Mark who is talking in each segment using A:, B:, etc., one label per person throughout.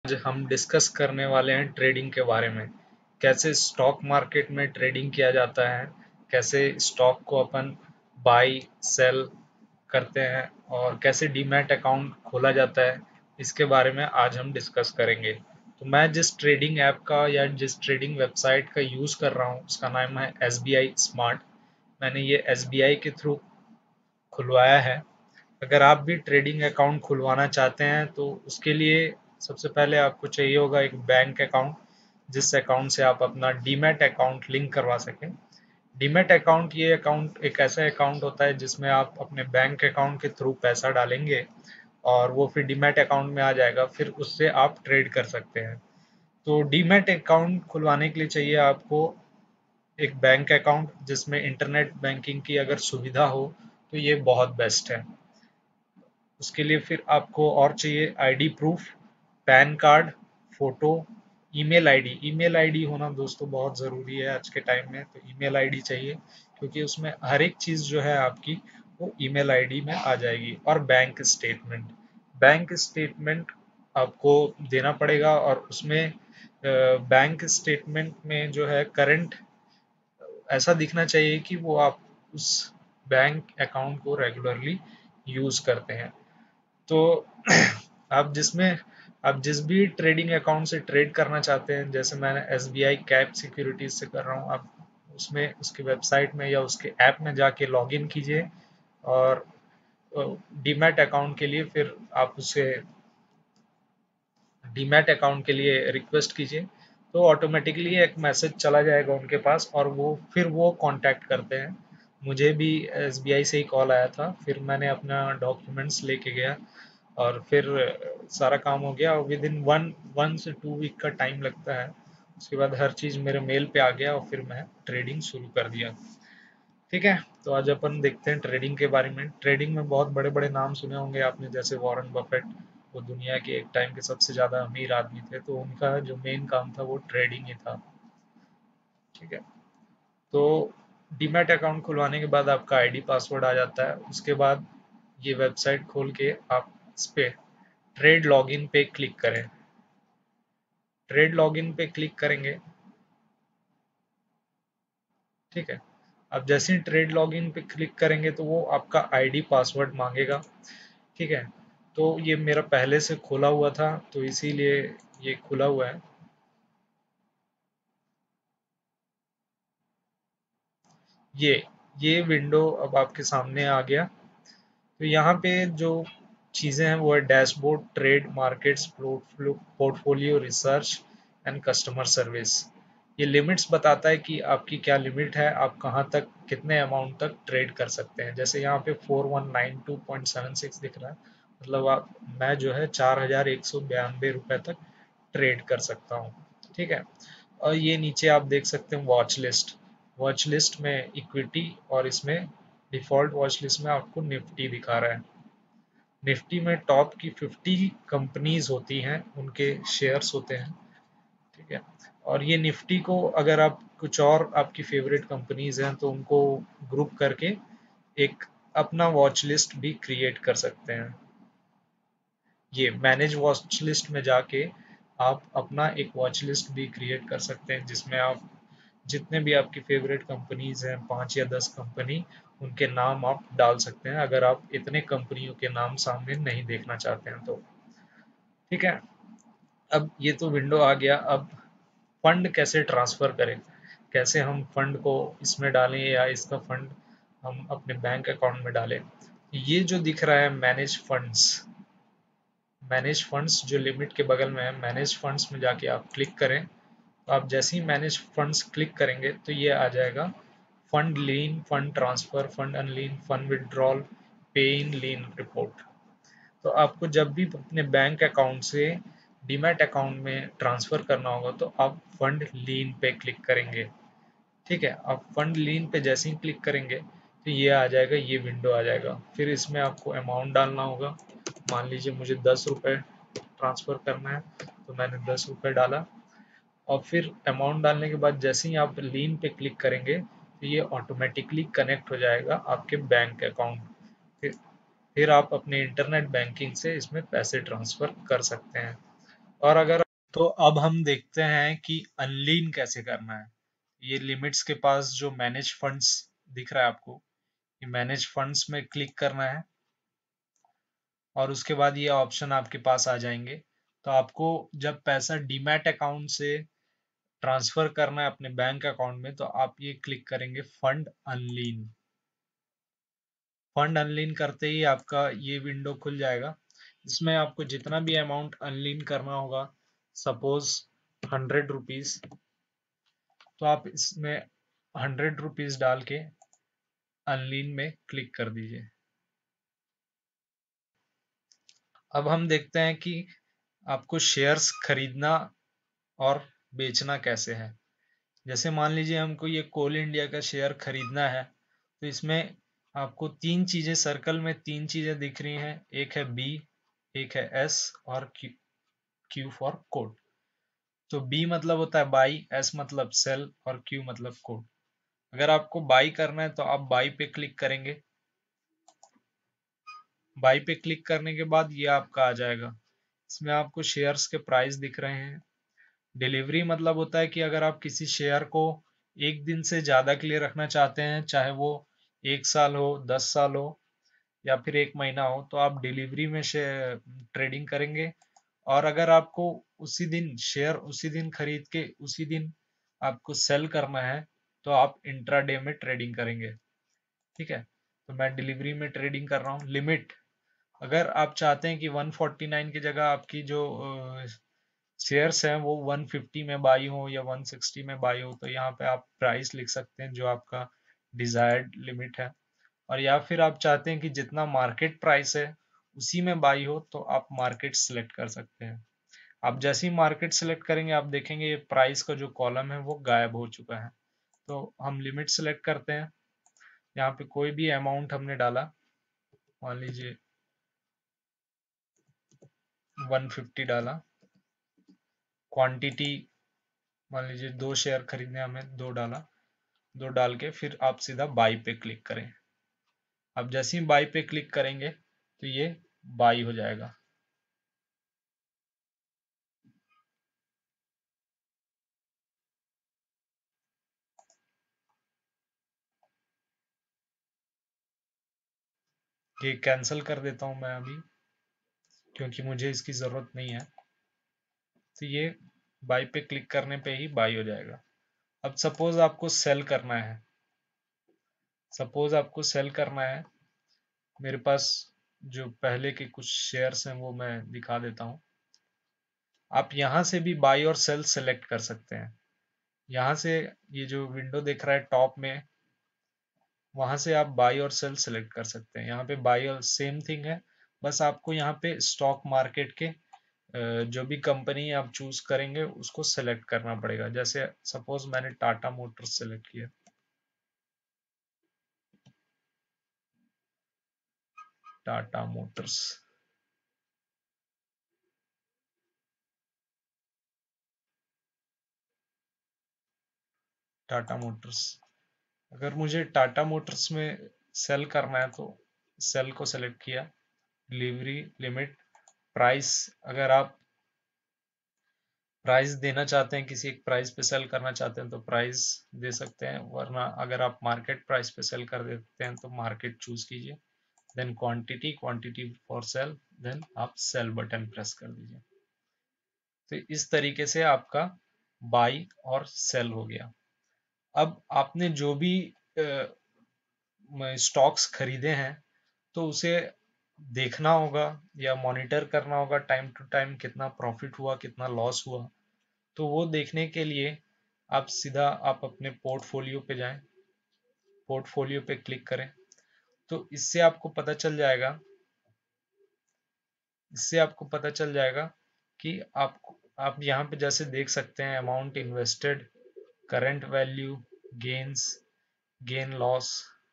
A: आज हम डिस्कस करने वाले हैं ट्रेडिंग के बारे में। कैसे स्टॉक मार्केट में ट्रेडिंग किया जाता है, कैसे स्टॉक को अपन बाई सेल करते हैं और कैसे डीमैट अकाउंट खोला जाता है, इसके बारे में आज हम डिस्कस करेंगे। तो मैं जिस ट्रेडिंग ऐप का या जिस ट्रेडिंग वेबसाइट का यूज़ कर रहा हूँ उसका नाम है SBI स्मार्ट। मैंने ये SBI के थ्रू खुलवाया है। अगर आप भी ट्रेडिंग अकाउंट खुलवाना चाहते हैं तो उसके लिए सबसे पहले आपको चाहिए होगा एक बैंक अकाउंट, जिस अकाउंट से आप अपना डीमैट अकाउंट लिंक करवा सकें। डीमैट अकाउंट ये अकाउंट एक ऐसा अकाउंट होता है जिसमें आप अपने बैंक अकाउंट के थ्रू पैसा डालेंगे और वो फिर डीमैट अकाउंट में आ जाएगा, फिर उससे आप ट्रेड कर सकते हैं। तो डीमैट अकाउंट खुलवाने के लिए चाहिए आपको एक बैंक अकाउंट जिसमें इंटरनेट बैंकिंग की अगर सुविधा हो तो ये बहुत बेस्ट है। उसके लिए फिर आपको और चाहिए ID proof, PAN card, photo, email ID. Email ID होना दोस्तों बहुत ज़रूरी है आज के टाइम में, तो ईमेल आईडी चाहिए क्योंकि उसमें हर एक चीज़ जो है आपकी वो ईमेल आईडी में आ जाएगी। और बैंक स्टेटमेंट, बैंक स्टेटमेंट आपको देना पड़ेगा और उसमें बैंक स्टेटमेंट में जो है करंट ऐसा दिखना चाहिए कि वो आप उस बैंक अकाउंट को रेगुलरली यूज़ करते हैं। तो आप जिस भी ट्रेडिंग अकाउंट से ट्रेड करना चाहते हैं, जैसे मैंने SBI कैप सिक्योरिटीज से कर रहा हूँ, आप उसमें उसकी वेबसाइट में या उसके ऐप में जाके लॉग इन कीजिए और डीमैट अकाउंट के लिए फिर आप उसे डीमैट अकाउंट के लिए रिक्वेस्ट कीजिए, तो ऑटोमेटिकली एक मैसेज चला जाएगा उनके पास और वो कांटेक्ट करते हैं। मुझे भी SBI से ही कॉल आया था, फिर मैंने अपना डॉक्यूमेंट्स लेके गया और फिर सारा काम हो गया और विद इन 1 से 2 वीक का टाइम लगता है। उसके बाद हर चीज़ मेरे मेल पे आ गया और फिर मैं ट्रेडिंग शुरू कर दिया। ठीक है, तो आज अपन देखते हैं ट्रेडिंग के बारे में। ट्रेडिंग में बहुत बड़े बड़े नाम सुने होंगे आपने, जैसे वॉरेन बफेट। वो दुनिया के एक टाइम के सबसे ज़्यादा अमीर आदमी थे, तो उनका जो मेन काम था वो ट्रेडिंग ही था। ठीक है, तो डीमैट अकाउंट खुलवाने के बाद आपका आईडी पासवर्ड आ जाता है। उसके बाद ये वेबसाइट खोल के आप इस पे ट्रेड लॉगिन पे क्लिक करें। ट्रेड लॉगिन पे क्लिक करेंगे, ठीक है। अब जैसे ही ट्रेड लॉगिन पे क्लिक करेंगे तो वो आपका आईडी पासवर्ड मांगेगा, ठीक है। तो ये मेरा पहले से खुला हुआ था तो इसीलिए ये खुला हुआ है। ये ये विंडो अब आपके सामने आ गया। तो यहाँ पे जो चीज़ें हैं वो है dashboard, trade, markets, portfolio, research and customer service. ये लिमिट्स बताता है कि आपकी क्या लिमिट है, आप कहाँ तक कितने अमाउंट तक ट्रेड कर सकते हैं। जैसे यहाँ पे 4192.76 दिख रहा है, मतलब आप मैं जो है 4192 रुपये तक ट्रेड कर सकता हूँ, ठीक है। और ये नीचे आप देख सकते हैं वॉच लिस्ट। वॉच लिस्ट में इक्विटी और इसमें डिफ़ॉल्ट वॉच लिस्ट में आपको निफ्टी दिखा रहा है। निफ्टी में टॉप की 50 कंपनीज होती हैं, उनके शेयर्स होते हैं, ठीक है। और ये निफ्टी को अगर आप कुछ और आपकी फेवरेट कंपनीज हैं तो उनको ग्रुप करके एक अपना वॉच लिस्ट भी क्रिएट कर सकते हैं। ये मैनेज वॉच लिस्ट में जाके आप अपना एक वॉच लिस्ट भी क्रिएट कर सकते हैं, जिसमें आप जितने भी आपकी फेवरेट कंपनीज हैं, 5 या 10 कंपनी, उनके नाम आप डाल सकते हैं अगर आप इतने कंपनियों के नाम सामने नहीं देखना चाहते हैं तो, ठीक है। अब ये तो विंडो आ गया। अब फंड कैसे ट्रांसफ़र करें, कैसे हम फंड को इसमें डालें या इसका फंड हम अपने बैंक अकाउंट में डालें। ये जो दिख रहा है मैनेज फंड्स जो लिमिट के बगल में है, मैनेज फंड्स में जाके आप क्लिक करें। तो आप जैसे ही मैनेज फंड्स क्लिक करेंगे तो ये आ जाएगा fund lien, fund transfer, fund unlien, fund withdrawal, pay in lien report. तो आपको जब भी अपने बैंक अकाउंट से डीमैट अकाउंट में ट्रांसफर करना होगा तो आप फंड लीन पे क्लिक करेंगे, ठीक है। आप फंड लीन पे जैसे ही क्लिक करेंगे तो ये आ जाएगा, ये विंडो आ जाएगा। फिर इसमें आपको अमाउंट डालना होगा। मान लीजिए मुझे 10 रुपये ट्रांसफ़र करना है, तो मैंने 10 रुपये डाला। और फिर अमाउंट डालने के बाद जैसे ही आप लीन पे क्लिक करेंगे तो ये ऑटोमेटिकली कनेक्ट हो जाएगा आपके बैंक अकाउंट। फिर फिर आप अपने इंटरनेट बैंकिंग से इसमें पैसे ट्रांसफ़र कर सकते हैं। और अगर तो अब हम देखते हैं कि अनलीन कैसे करना है। ये लिमिट्स के पास जो मैनेज फंड्स दिख रहा है आपको, ये मैनेज फंड्स में क्लिक करना है और उसके बाद ये ऑप्शन आपके पास आ जाएंगे। तो आपको जब पैसा डीमैट अकाउंट से ट्रांसफर करना है अपने बैंक अकाउंट में, तो आप ये क्लिक करेंगे फंड अनलीन। फंड अनलीन करते ही आपका ये विंडो खुल जाएगा। इसमें आपको जितना भी अमाउंट अनलीन करना होगा, सपोज 100 रुपीज, तो आप इसमें 100 रुपीज डाल के अनलीन में क्लिक कर दीजिए। अब हम देखते हैं कि आपको शेयर्स खरीदना और बेचना कैसे है। जैसे मान लीजिए हमको ये कोल इंडिया का शेयर खरीदना है, तो इसमें आपको तीन चीजें, सर्कल में तीन चीजें दिख रही हैं। एक है बी, एक है एस और क्यू, क्यू फॉर कोट। तो बी मतलब होता है बाई, एस मतलब सेल और क्यू मतलब कोट। अगर आपको बाई करना है तो आप बाई पे क्लिक करेंगे। बाई पे क्लिक करने के बाद ये आपका आ जाएगा। इसमें आपको शेयर्स के प्राइस दिख रहे हैं। डिलीवरी मतलब होता है कि अगर आप किसी शेयर को एक दिन से ज्यादा के लिए रखना चाहते हैं, चाहे वो 1 साल हो, 10 साल हो या फिर 1 महीना हो, तो आप डिलीवरी में ट्रेडिंग करेंगे। और अगर आपको उसी दिन शेयर उसी दिन खरीद के उसी दिन आपको सेल करना है, तो आप इंट्राडे में ट्रेडिंग करेंगे। ठीक है, तो मैं डिलीवरी में ट्रेडिंग कर रहा हूँ। लिमिट, अगर आप चाहते हैं कि 149 की जगह आपकी जो शेयर्स हैं वो 150 में बाई हो या 160 में बाई हो, तो यहाँ पे आप प्राइस लिख सकते हैं जो आपका डिजायर्ड लिमिट है। और या फिर आप चाहते हैं कि जितना मार्केट प्राइस है उसी में बाई हो, तो आप मार्केट सिलेक्ट कर सकते हैं। आप जैसे ही मार्केट सिलेक्ट करेंगे, आप देखेंगे ये प्राइस का जो कॉलम है वो गायब हो चुका है। तो हम लिमिट सेलेक्ट करते हैं। यहाँ पे कोई भी अमाउंट हमने डाला, मान लीजिए 150 डाला। क्वांटिटी मान लीजिए 2 शेयर खरीदने, हमें 2 डाला। 2 डाल के फिर आप सीधा बाई पे क्लिक करें। अब जैसे ही बाई पे क्लिक करेंगे तो ये बाई हो जाएगा। ये कैंसिल कर देता हूं मैं अभी, क्योंकि मुझे इसकी ज़रूरत नहीं है। तो ये बाई पे क्लिक करने पे ही बाई हो जाएगा। अब सपोज आपको सेल करना है, मेरे पास जो पहले के कुछ शेयर्स हैं वो मैं दिखा देता हूँ। आप यहाँ से भी बाई और सेल सेलेक्ट कर सकते हैं। यहाँ से ये जो विंडो दिख रहा है टॉप में, वहां से आप बाई और सेल सेलेक्ट कर सकते हैं। यहाँ पे बाई और सेम थिंग है, बस आपको यहाँ पे स्टॉक मार्केट के जो भी कंपनी आप चूज करेंगे उसको सेलेक्ट करना पड़ेगा। जैसे सपोज मैंने टाटा मोटर्स सेलेक्ट किया। टाटा मोटर्स, टाटा मोटर्स, अगर मुझे टाटा मोटर्स में सेल करना है तो सेल को सेलेक्ट किया। डिलीवरी लिमिट, प्राइस, अगर आप प्राइस देना चाहते हैं, किसी एक प्राइस पे सेल करना चाहते हैं तो प्राइस दे सकते हैं, वरना अगर आप मार्केट प्राइस पे सेल कर देते हैं तो मार्केट चूज कीजिए। Then quantity, quantity for sell, then आप सेल बटन प्रेस कर दीजिए। तो इस तरीके से आपका बाई और सेल हो गया। अब आपने जो भी स्टॉक्स खरीदे हैं तो उसे देखना होगा या मॉनिटर करना होगा टाइम टू टाइम, कितना प्रॉफिट हुआ कितना लॉस हुआ। तो वो देखने के लिए आप सीधा आप अपने पोर्टफोलियो पे जाएं, पोर्टफोलियो पे क्लिक करें। तो इससे आपको पता चल जाएगा कि आप यहाँ पे जैसे देख सकते हैं amount invested, current value, gains, gain loss.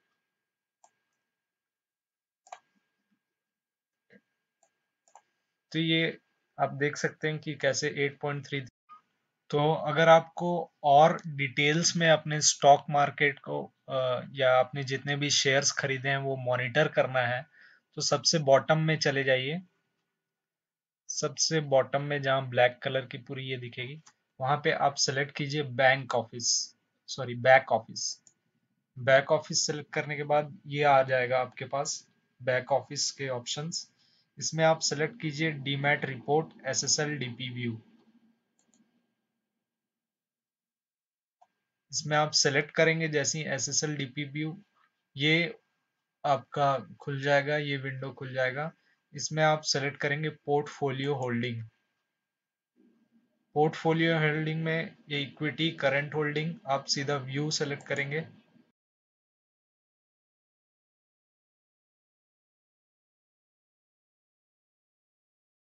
A: तो ये आप देख सकते हैं कि कैसे 8.3। तो अगर आपको और डिटेल्स में अपने स्टॉक मार्केट को या अपने जितने भी शेयर्स खरीदे हैं वो मॉनिटर करना है, तो सबसे बॉटम में चले जाइए। सबसे बॉटम में जहाँ ब्लैक कलर की पूरी ये दिखेगी, वहां पे आप सेलेक्ट कीजिए bank office, sorry back office. Back office select करने के बाद ये आ जाएगा आपके पास बैक ऑफिस के ऑप्शंस। इसमें आप सेलेक्ट कीजिए demat report SSL DP view. इसमें आप सेलेक्ट करेंगे जैसे ही एसएसएल डीपी व्यू, ये आपका खुल जाएगा, ये विंडो खुल जाएगा। इसमें आप सेलेक्ट करेंगे पोर्टफोलियो होल्डिंग। पोर्टफोलियो होल्डिंग में ये इक्विटी करंट होल्डिंग, आप सीधा व्यू सेलेक्ट करेंगे।